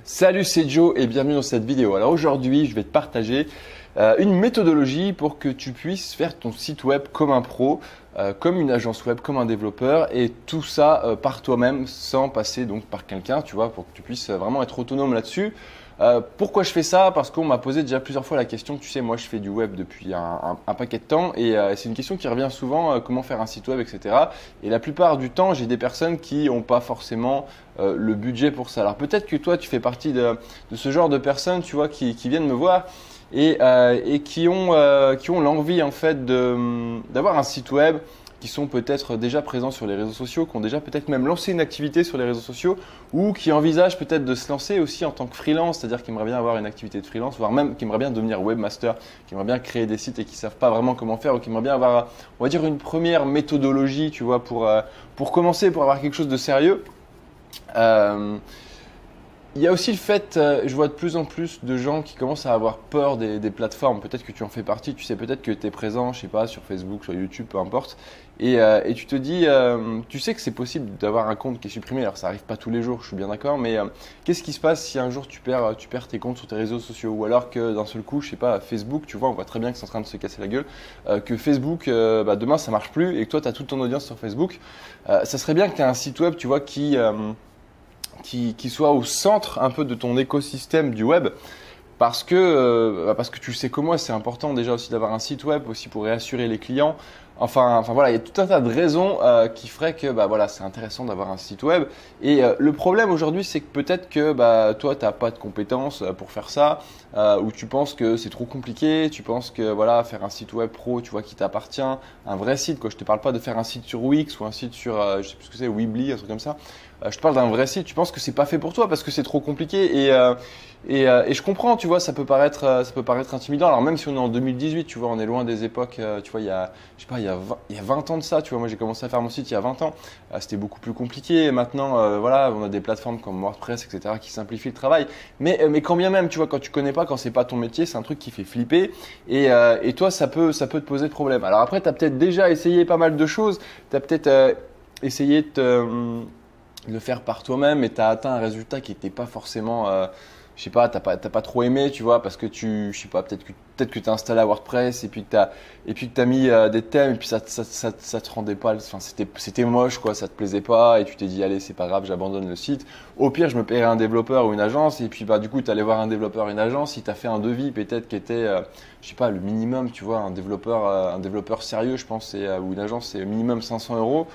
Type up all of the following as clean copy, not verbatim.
Salut, c'est Joe et bienvenue dans cette vidéo. Alors aujourd'hui, je vais te partager une méthodologie pour que tu puisses faire ton site web comme un pro, comme une agence web, comme un développeur et tout ça par toi-même sans passer donc par quelqu'un, tu vois, pour que tu puisses vraiment être autonome là-dessus. Pourquoi je fais ça? Parce qu'on m'a posé déjà plusieurs fois la question. Tu sais, moi je fais du web depuis un paquet de temps et c'est une question qui revient souvent, comment faire un site web, etc. Et la plupart du temps, j'ai des personnes qui n'ont pas forcément le budget pour ça. Alors peut-être que toi, tu fais partie de ce genre de personnes, tu vois, qui viennent me voir et qui ont l'envie en fait d'avoir un site web, qui sont peut-être déjà présents sur les réseaux sociaux, qui ont déjà peut-être même lancé une activité sur les réseaux sociaux ou qui envisagent peut-être de se lancer aussi en tant que freelance, c'est-à-dire qui aimeraient bien avoir une activité de freelance, voire même qui aimeraient bien devenir webmaster, qui aimeraient bien créer des sites et qui ne savent pas vraiment comment faire ou qui aimeraient bien avoir, on va dire, une première méthodologie, tu vois, pour commencer, pour avoir quelque chose de sérieux. Il y a aussi le fait, je vois de plus en plus de gens qui commencent à avoir peur des plateformes. Peut-être que tu en fais partie, tu sais peut-être que tu es présent, je sais pas, sur Facebook, sur YouTube, peu importe. Et tu te dis, tu sais que c'est possible d'avoir un compte qui est supprimé. Alors ça arrive pas tous les jours, je suis bien d'accord, mais qu'est-ce qui se passe si un jour tu perds tes comptes sur tes réseaux sociaux? Ou alors que d'un seul coup, je sais pas, Facebook, tu vois, on voit très bien que c'est en train de se casser la gueule, que Facebook, demain ça marche plus et que toi tu as toute ton audience sur Facebook. Ça serait bien que tu aies un site web, tu vois, qui soit au centre un peu de ton écosystème du web parce que tu le sais comme moi, c'est important déjà aussi d'avoir un site web aussi pour réassurer les clients. Enfin voilà, il y a tout un tas de raisons qui feraient que voilà, c'est intéressant d'avoir un site web. Et le problème aujourd'hui, c'est que peut-être que toi, tu n'as pas de compétences pour faire ça, ou tu penses que c'est trop compliqué, tu penses que voilà, faire un site web pro, tu vois, qui t'appartient, un vrai site, quoi. Je te parle pas de faire un site sur Wix ou un site sur, je sais plus ce que c'est, Weebly, un truc comme ça. Je te parle d'un vrai site. Tu penses que c'est pas fait pour toi parce que c'est trop compliqué et je comprends, tu vois, ça peut paraître intimidant. Alors même si on est en 2018, tu vois, on est loin des époques, tu vois, il y a 20 ans de ça, tu vois, moi j'ai commencé à faire mon site il y a 20 ans, c'était beaucoup plus compliqué. Maintenant, voilà, on a des plateformes comme WordPress, etc., qui simplifient le travail. Mais quand bien même, tu vois, quand tu connais pas, quand c'est pas ton métier, c'est un truc qui fait flipper et toi, ça peut te poser de problème. Alors après, tu as peut-être déjà essayé pas mal de choses, tu as peut-être essayé de le faire par toi-même et tu as atteint un résultat qui n'était pas forcément, je sais pas, t'as pas trop aimé, tu vois, parce que je sais pas, peut-être que tu as installé à WordPress et puis que tu as mis des thèmes et puis ça te rendait pas, enfin c'était moche quoi, ça te plaisait pas et tu t'es dit allez, c'est pas grave, j'abandonne le site. Au pire, je me paierai un développeur ou une agence et puis du coup, tu allais voir un développeur, une agence, il t'a fait un devis peut-être qui était je sais pas, le minimum, tu vois, un développeur sérieux, je pense, ou une agence, c'est minimum 500 euros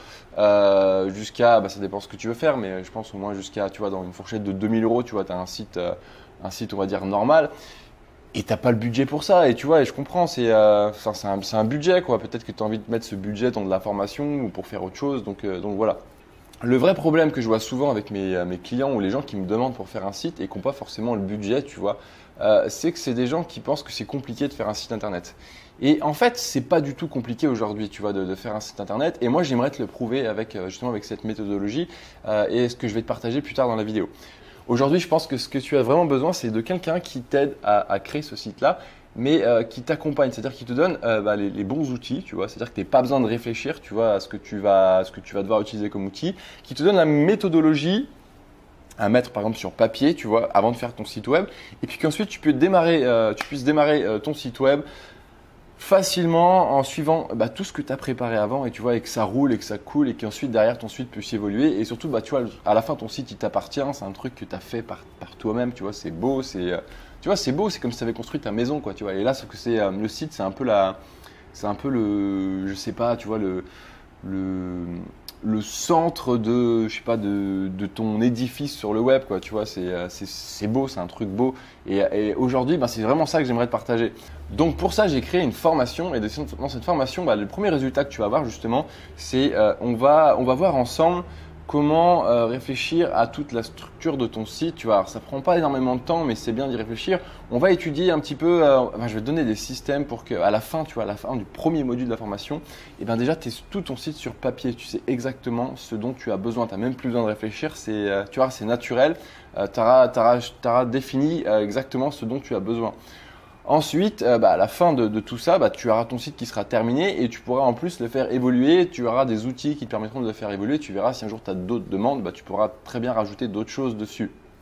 jusqu'à, ça dépend ce que tu veux faire, mais je pense au moins jusqu'à, tu vois, dans une fourchette de 2000 euros, tu vois, tu as un site, on va dire, normal. Et t'as pas le budget pour ça, et tu vois, et je comprends, c'est un budget, quoi. Peut-être que tu as envie de mettre ce budget dans de la formation ou pour faire autre chose, donc voilà. Le vrai problème que je vois souvent avec mes clients ou les gens qui me demandent pour faire un site et qui n'ont pas forcément le budget, tu vois, c'est que c'est des gens qui pensent que c'est compliqué de faire un site internet. Et en fait, c'est pas du tout compliqué aujourd'hui, tu vois, de faire un site internet. Et moi, j'aimerais te le prouver justement avec cette méthodologie et ce que je vais te partager plus tard dans la vidéo. Aujourd'hui, je pense que ce que tu as vraiment besoin, c'est de quelqu'un qui t'aide à créer ce site-là, mais qui t'accompagne, c'est-à-dire qui te donne les bons outils, tu vois, c'est-à-dire que tu n'as pas besoin de réfléchir, tu vois, à ce que tu vas devoir utiliser comme outil, qui te donne la méthodologie à mettre par exemple sur papier, tu vois, avant de faire ton site web, et puis qu'ensuite tu puisses démarrer ton site web facilement en suivant tout ce que tu as préparé avant et tu vois, et que ça roule et que ça coule et qu'ensuite derrière ton site puisse évoluer et surtout tu vois, à la fin ton site il t'appartient, c'est un truc que tu as fait par toi-même, tu vois, c'est beau, tu vois, c'est beau, c'est comme si tu avais construit ta maison, quoi, tu vois. Et là, sauf que c'est le site, c'est un peu le, je sais pas, tu vois, le centre de, je sais pas, de ton édifice sur le web, quoi, tu vois, c'est beau, c'est un truc beau. Et aujourd'hui, c'est vraiment ça que j'aimerais te partager. Donc pour ça, j'ai créé une formation et dans cette formation, le premier résultat que tu vas avoir justement, c'est on va voir ensemble comment réfléchir à toute la structure de ton site. Tu vois, alors, ça prend pas énormément de temps, mais c'est bien d'y réfléchir. On va étudier un petit peu, je vais te donner des systèmes pour qu'à la fin, tu vois, à la fin du premier module de la formation, déjà tu aies tout ton site sur papier. Tu sais exactement ce dont tu as besoin. Tu n'as même plus besoin de réfléchir. Tu vois, c'est naturel. Tu auras défini exactement ce dont tu as besoin. Ensuite, à la fin de tout ça, tu auras ton site qui sera terminé et tu pourras en plus le faire évoluer. Tu auras des outils qui te permettront de le faire évoluer. Tu verras si un jour tu as d'autres demandes, tu pourras très bien rajouter d'autres choses dessus.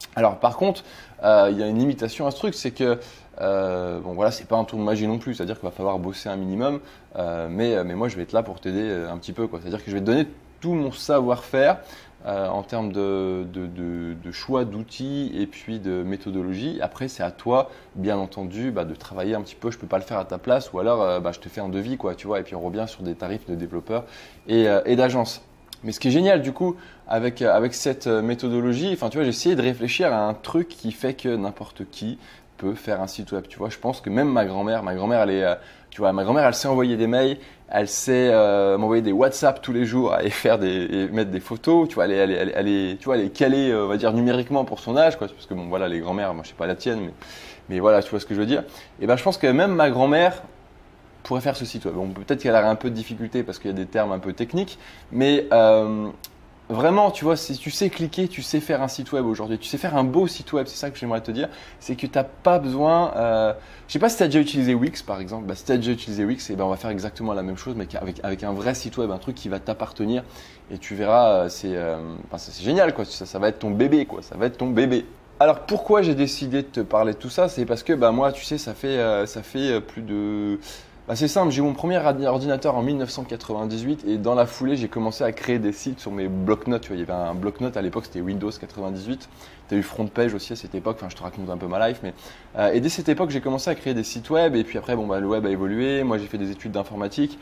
Alors par contre, il y a une limitation à ce truc, c'est que bon voilà, c'est pas un tour de magie non plus, c'est-à-dire qu'il va falloir bosser un minimum, mais moi je vais être là pour t'aider un petit peu, quoi. C'est-à-dire que je vais te donner tout mon savoir-faire en termes de choix d'outils et puis de méthodologie. Après, c'est à toi, bien entendu, de travailler un petit peu. Je peux pas le faire à ta place, ou alors je te fais un devis, quoi, tu vois, et puis on revient sur des tarifs de développeurs et d'agence. Mais ce qui est génial du coup avec cette méthodologie, enfin tu vois, j'ai essayé de réfléchir à un truc qui fait que n'importe qui peut faire un site web. Tu vois, je pense que même ma grand-mère elle est, tu vois, ma grand-mère elle sait envoyer des mails, elle sait m'envoyer des WhatsApp tous les jours et et mettre des photos. Tu vois, tu vois, elle est calée, on va dire numériquement pour son âge, quoi. Parce que bon voilà, les grand-mères, moi je sais pas la tienne, mais voilà, tu vois ce que je veux dire. Et ben je pense que même ma grand-mère pourrait faire ce site web. Bon, peut-être qu'elle a un peu de difficulté parce qu'il y a des termes un peu techniques, mais vraiment, tu vois, si tu sais cliquer, tu sais faire un site web aujourd'hui, tu sais faire un beau site web, c'est ça que j'aimerais te dire, c'est que tu n'as pas besoin, je sais pas si tu as déjà utilisé Wix par exemple, si tu as déjà utilisé Wix, on va faire exactement la même chose, mais avec un vrai site web, un truc qui va t'appartenir, et tu verras, c'est génial, quoi. Ça va être ton bébé, quoi. Ça va être ton bébé. Alors pourquoi j'ai décidé de te parler de tout ça, c'est parce que moi, tu sais, ça fait plus de... c'est simple, j'ai eu mon premier ordinateur en 1998 et dans la foulée, j'ai commencé à créer des sites sur mes bloc-notes. Tu vois, il y avait un bloc-notes à l'époque, c'était Windows 98. Tu as eu FrontPage aussi à cette époque, enfin je te raconte un peu ma life. Mais, et dès cette époque, j'ai commencé à créer des sites web et puis après, le web a évolué. Moi, j'ai fait des études d'informatique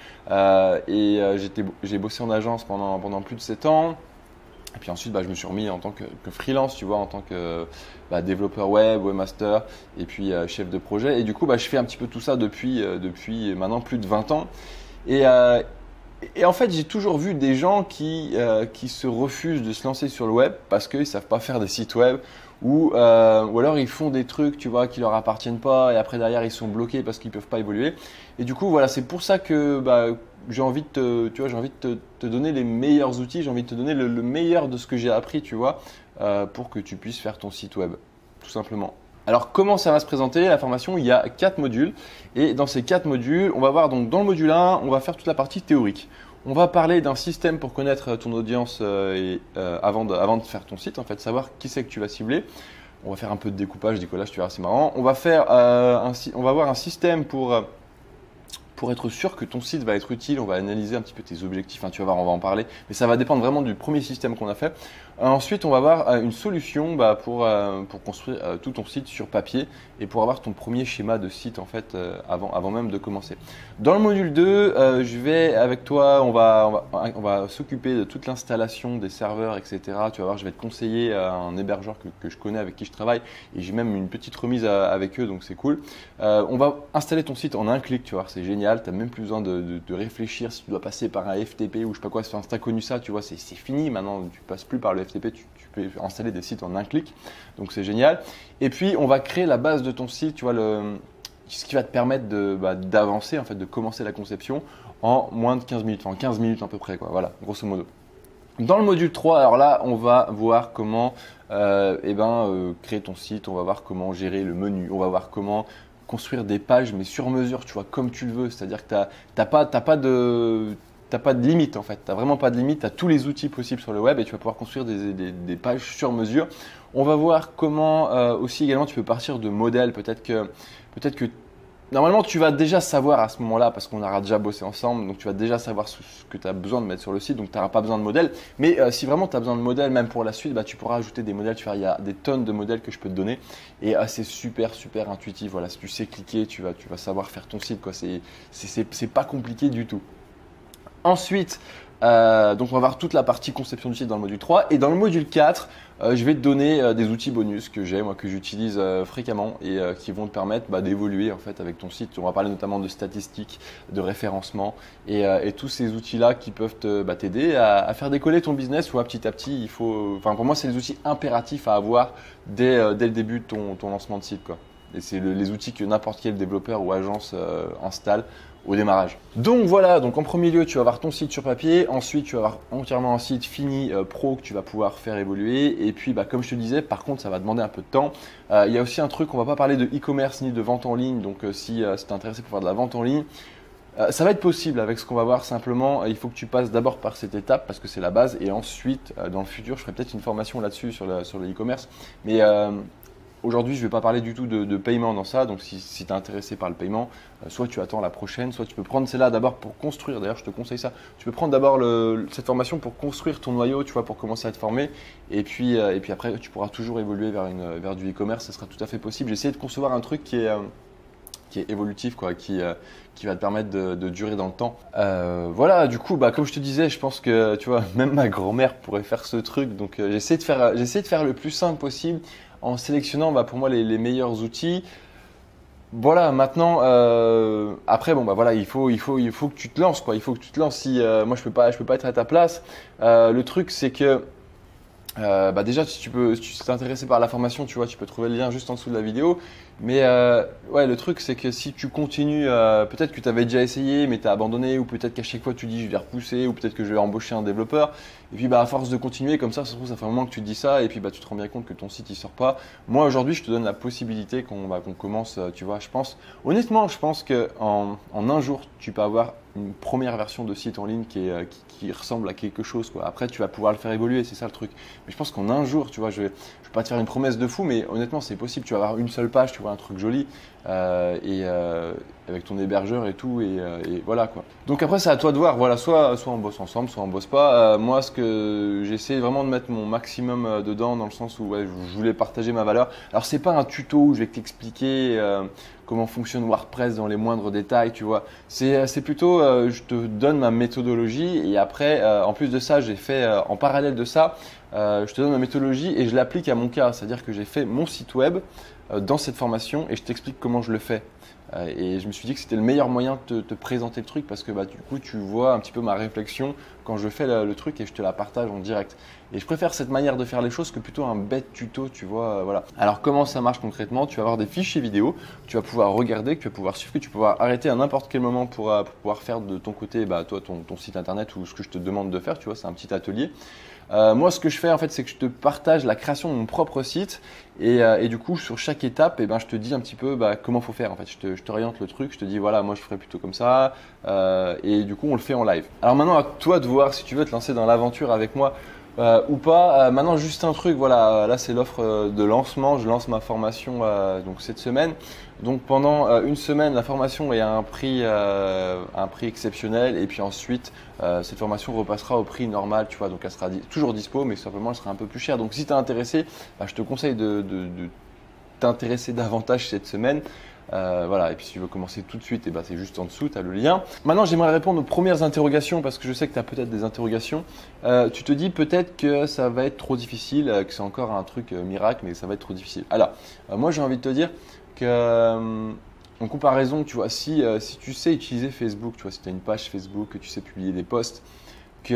j'ai bossé en agence pendant plus de 7 ans. Et puis ensuite, je me suis remis en tant que freelance, tu vois, en tant que développeur web, webmaster et puis chef de projet. Et du coup, je fais un petit peu tout ça depuis maintenant plus de 20 ans. Et, et en fait, j'ai toujours vu des gens qui se refusent de se lancer sur le web parce qu'ils ne savent pas faire des sites web ou alors ils font des trucs, tu vois, qui leur appartiennent pas et après derrière ils sont bloqués parce qu'ils peuvent pas évoluer. Et du coup, voilà, c'est pour ça que j'ai envie de te donner les meilleurs outils, j'ai envie de te donner le meilleur de ce que j'ai appris, tu vois, pour que tu puisses faire ton site web, tout simplement. Alors comment ça va se présenter la formation? Il y a 4 modules et dans ces 4 modules, on va voir donc dans le module 1, on va faire toute la partie théorique. On va parler d'un système pour connaître ton audience avant de faire ton site, en fait, savoir qui c'est que tu vas cibler. On va faire un peu de découpage, décollage, tu verras, c'est marrant. On va avoir un système pour être sûr que ton site va être utile. On va analyser un petit peu tes objectifs, tu vas voir, on va en parler, mais ça va dépendre vraiment du premier système qu'on a fait. Ensuite, on va avoir une solution pour construire tout ton site sur papier et pour avoir ton premier schéma de site en fait avant même de commencer. Dans le module 2, je vais avec toi, on va s'occuper de toute l'installation des serveurs, etc. Tu vas voir, je vais te conseiller un hébergeur que je connais, avec qui je travaille et j'ai même une petite remise avec eux, donc c'est cool. On va installer ton site en un clic, tu vois, c'est génial, tu n'as même plus besoin de réfléchir si tu dois passer par un FTP ou je sais pas quoi, si tu as connu ça, tu vois, c'est fini maintenant, tu passes plus par le FTP, tu peux installer des sites en un clic, donc c'est génial. Et puis on va créer la base de ton site, tu vois, ce qui va te permettre d'avancer, en fait, de commencer la conception en moins de 15 minutes, en 15 minutes à peu près, quoi, voilà, grosso modo. Dans le module 3, alors là, on va voir comment créer ton site, on va voir comment gérer le menu, on va voir comment construire des pages, mais sur mesure, tu vois, comme tu le veux. C'est-à-dire que t'as pas de limite, en fait. Tu n'as vraiment pas de limite. Tu as tous les outils possibles sur le web et tu vas pouvoir construire des pages sur mesure. On va voir comment aussi également tu peux partir de modèles. Peut-être que normalement, tu vas déjà savoir à ce moment-là, parce qu'on aura déjà bossé ensemble, donc tu vas déjà savoir ce que tu as besoin de mettre sur le site, donc tu n'auras pas besoin de modèles. Mais si vraiment tu as besoin de modèles, même pour la suite, tu pourras ajouter des modèles. Tu vois, il y a des tonnes de modèles que je peux te donner et c'est super, super intuitif. Voilà, si tu sais cliquer, tu vas savoir faire ton site, quoi. C'est pas compliqué du tout. Ensuite, donc on va voir toute la partie conception du site dans le module 3 et dans le module 4, je vais te donner des outils bonus que j'utilise fréquemment et qui vont te permettre d'évoluer en fait avec ton site. On va parler notamment de statistiques, de référencement et tous ces outils-là qui peuvent t'aider à faire décoller ton business ou à petit, pour moi, c'est les outils impératifs à avoir dès le début de ton lancement de site, quoi. Et c'est les outils que n'importe quel développeur ou agence installe au démarrage. Donc voilà, donc en premier lieu, tu vas avoir ton site sur papier. Ensuite, tu vas avoir entièrement un site fini pro que tu vas pouvoir faire évoluer. Et puis, comme je te disais, par contre, ça va demander un peu de temps. Il y a aussi un truc, on va pas parler de e-commerce ni de vente en ligne. Donc si tu es intéressé pour faire de la vente en ligne, Ça va être possible avec ce qu'on va voir. Simplement, il faut que tu passes d'abord par cette étape parce que c'est la base. Et ensuite, dans le futur, je ferai peut-être une formation là-dessus sur le e-commerce. Mais aujourd'hui, je ne vais pas parler du tout de paiement dans ça. Donc, si tu es intéressé par le paiement, soit tu attends la prochaine, soit tu peux prendre celle-là d'abord pour construire. D'ailleurs, je te conseille ça. Tu peux prendre d'abord cette formation pour construire ton noyau, tu vois, pour commencer à te former. Et puis après, tu pourras toujours évoluer vers du e-commerce. Ça sera tout à fait possible. J'ai essayé de concevoir un truc qui est évolutif, quoi, qui va te permettre de durer dans le temps. Voilà, du coup, comme je te disais, je pense que tu vois, même ma grand-mère pourrait faire ce truc. Donc, j'essaie de faire le plus simple possible en sélectionnant pour moi les meilleurs outils. Voilà, maintenant, après, voilà, il faut que tu te lances, quoi. Il faut que tu te lances. Si moi, je peux pas être à ta place. Le truc, c'est que déjà, si tu t'es intéressé par la formation, tu vois, tu peux trouver le lien juste en dessous de la vidéo. Mais ouais, le truc, c'est que si tu continues, peut-être que tu avais déjà essayé, mais tu as abandonné, ou peut-être qu'à chaque fois tu dis je vais repousser, ou peut-être que je vais embaucher un développeur. Et puis à force de continuer comme ça se trouve, ça fait un moment que tu te dis ça, et puis tu te rends bien compte que ton site il sort pas. Moi aujourd'hui, je te donne la possibilité qu'on commence, tu vois, je pense, honnêtement, je pense qu'en un jour, tu peux avoir une première version de site en ligne qui ressemble à quelque chose, quoi. Après, tu vas pouvoir le faire évoluer, c'est ça le truc. Mais je pense qu'en un jour, tu vois, je vais pas te faire une promesse de fou, mais honnêtement, c'est possible. Tu vas avoir une seule page, tu vois, un truc joli, avec ton hébergeur et tout, et voilà, quoi. Donc après, c'est à toi de voir. Voilà, soit on bosse ensemble, soit on bosse pas. Moi, ce que j'essaie vraiment de mettre mon maximum dedans, dans le sens où ouais, je voulais partager ma valeur. Alors, c'est pas un tuto où je vais t'expliquer comment fonctionne WordPress dans les moindres détails, tu vois. C'est plutôt, je te donne ma méthodologie, et après, en plus de ça, j'ai fait en parallèle de ça, je te donne ma méthodologie et je l'applique à mon cas. C'est-à-dire que j'ai fait mon site web dans cette formation et je t'explique comment je le fais. Et je me suis dit que c'était le meilleur moyen de te présenter le truc parce que du coup, tu vois un petit peu ma réflexion quand je fais le truc et je te la partage en direct. Et je préfère cette manière de faire les choses que plutôt un bête tuto, tu vois. Voilà. Alors, comment ça marche concrètement? Tu vas avoir des fichiers vidéo que tu vas pouvoir regarder, que tu vas pouvoir suivre, que tu vas pouvoir arrêter à n'importe quel moment pour pouvoir faire de ton côté, toi, ton site internet ou ce que je te demande de faire. Tu vois, c'est un petit atelier. Moi, ce que je fais en fait, c'est que je te partage la création de mon propre site et du coup, sur chaque étape, je te dis un petit peu comment faut faire. En fait, je t'oriente le truc, je te dis voilà, moi je ferais plutôt comme ça et du coup, on le fait en live. Alors maintenant, à toi de voir si tu veux te lancer dans l'aventure avec moi. Ou pas. Maintenant, juste un truc, voilà, là c'est l'offre de lancement. Je lance ma formation donc cette semaine. Donc pendant une semaine, la formation est à un prix exceptionnel. Et puis ensuite, cette formation repassera au prix normal, tu vois. Donc elle sera toujours dispo, mais simplement elle sera un peu plus chère. Donc si tu es intéressé, je te conseille de t'intéresser davantage cette semaine. Voilà, et puis si tu veux commencer tout de suite, c'est juste en dessous, tu as le lien. Maintenant, j'aimerais répondre aux premières interrogations parce que je sais que tu as peut-être des interrogations. Tu te dis peut-être que ça va être trop difficile, que c'est encore un truc miracle, mais ça va être trop difficile. Alors, moi j'ai envie de te dire que en comparaison, tu vois, si tu sais utiliser Facebook, tu vois, si tu as une page Facebook, que tu sais publier des posts, que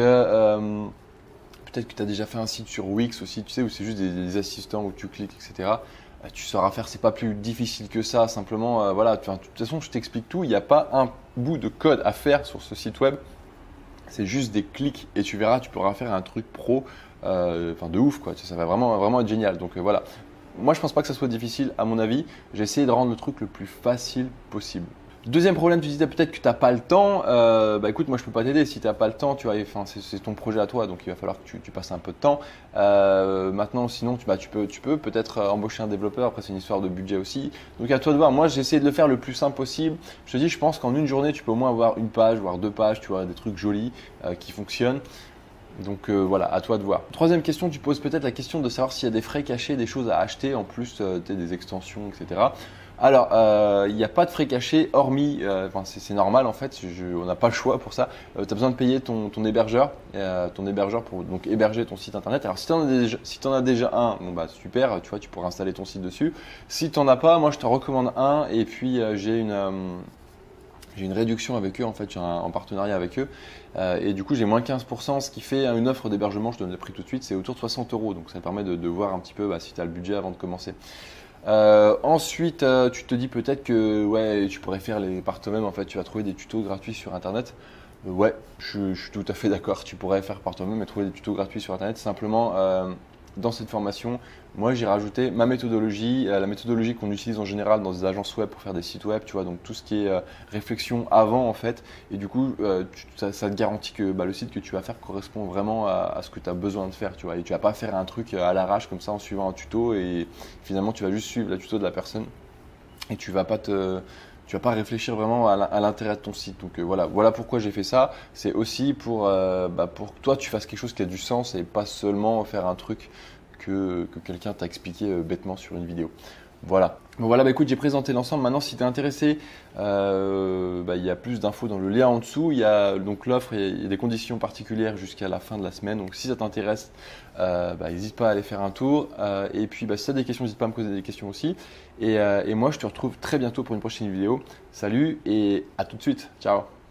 peut-être que tu as déjà fait un site sur Wix aussi, tu sais, où c'est juste des assistants où tu cliques, etc. Tu sauras faire, c'est pas plus difficile que ça. Simplement, voilà, de toute façon, je t'explique tout. Il n'y a pas un bout de code à faire sur ce site web. C'est juste des clics et tu verras, tu pourras faire un truc pro, de ouf, quoi. Ça va vraiment être génial. Donc voilà. Moi, je pense pas que ça soit difficile, à mon avis. J'ai essayé de rendre le truc le plus facile possible. Deuxième problème, tu disais peut-être que tu n'as pas le temps. Écoute, moi je peux pas t'aider. Si tu n'as pas le temps, tu vois, c'est ton projet à toi, donc il va falloir que tu passes un peu de temps. Maintenant, sinon, tu peux peut-être embaucher un développeur. Après, c'est une histoire de budget aussi. Donc à toi de voir. Moi, j'ai essayé de le faire le plus simple possible. Je te dis, je pense qu'en une journée, tu peux au moins avoir une page, voire deux pages, tu vois, des trucs jolis qui fonctionnent. Donc voilà, à toi de voir. Troisième question, tu poses peut-être la question de savoir s'il y a des frais cachés, des choses à acheter en plus des extensions, etc. Alors, il n'y a pas de frais cachés, hormis, c'est normal en fait, on n'a pas le choix pour ça. Tu as besoin de payer ton hébergeur, pour donc héberger ton site internet. Alors, si tu en as déjà un, super, tu vois, tu pourras installer ton site dessus. Si tu n'en as pas, moi je te recommande un et puis j'ai une réduction avec eux, en fait, je suis en partenariat avec eux. Et du coup, j'ai moins 15%, ce qui fait une offre d'hébergement, je te donne le prix tout de suite, c'est autour de 60 €. Donc, ça permet de voir un petit peu si tu as le budget avant de commencer. Ensuite, tu te dis peut-être que ouais, tu pourrais faire par toi-même. En fait, tu vas trouver des tutos gratuits sur Internet. Ouais, je suis tout à fait d'accord. Tu pourrais faire par toi-même et trouver des tutos gratuits sur Internet. Simplement, dans cette formation, moi j'ai rajouté ma méthodologie, la méthodologie qu'on utilise en général dans des agences web pour faire des sites web, tu vois, donc tout ce qui est réflexion avant en fait. Et du coup, ça te garantit que le site que tu vas faire correspond vraiment à ce que tu as besoin de faire, tu vois. Et tu vas pas faire un truc à l'arrache comme ça en suivant un tuto et finalement tu vas juste suivre le tuto de la personne et tu vas pas réfléchir vraiment à l'intérêt de ton site. Donc voilà pourquoi j'ai fait ça. C'est aussi pour que toi tu fasses quelque chose qui a du sens et pas seulement faire un truc que quelqu'un t'a expliqué bêtement sur une vidéo. Voilà. Bon, voilà, écoute, j'ai présenté l'ensemble. Maintenant, si tu es intéressé, il y a plus d'infos dans le lien en dessous. Il y a donc l'offre et il y a des conditions particulières jusqu'à la fin de la semaine. Donc, si ça t'intéresse, n'hésite pas à aller faire un tour. Et puis, si tu as des questions, n'hésite pas à me poser des questions aussi. Et moi, je te retrouve très bientôt pour une prochaine vidéo. Salut et à tout de suite. Ciao.